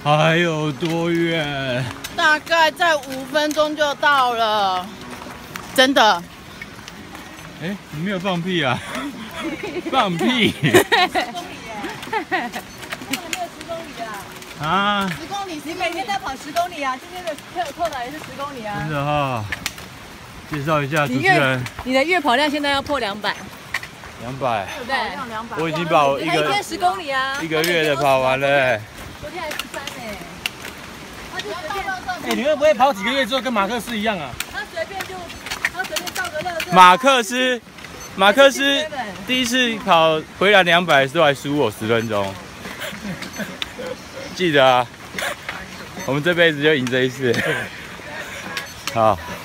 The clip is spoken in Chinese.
还有多远？ 大概在5分钟就到了，真的。 哎，你没有放屁啊？放屁！啊 ！10公里， 你每天都跑10公里啊？今天的扣打也是10公里啊。 真的哈。介绍一下主持人。 你的月跑量现在要破200。200， 对不对？200。 我已经把我一天10公里啊。 1个月的跑完了。 昨天还13呢。 哎，你会不会跑几个月之后跟马克思一样啊？ 他随便倒个热水。 马克思第一次跑回来200的时候还输我10分钟。记得啊，我们这辈子就赢这一次。好。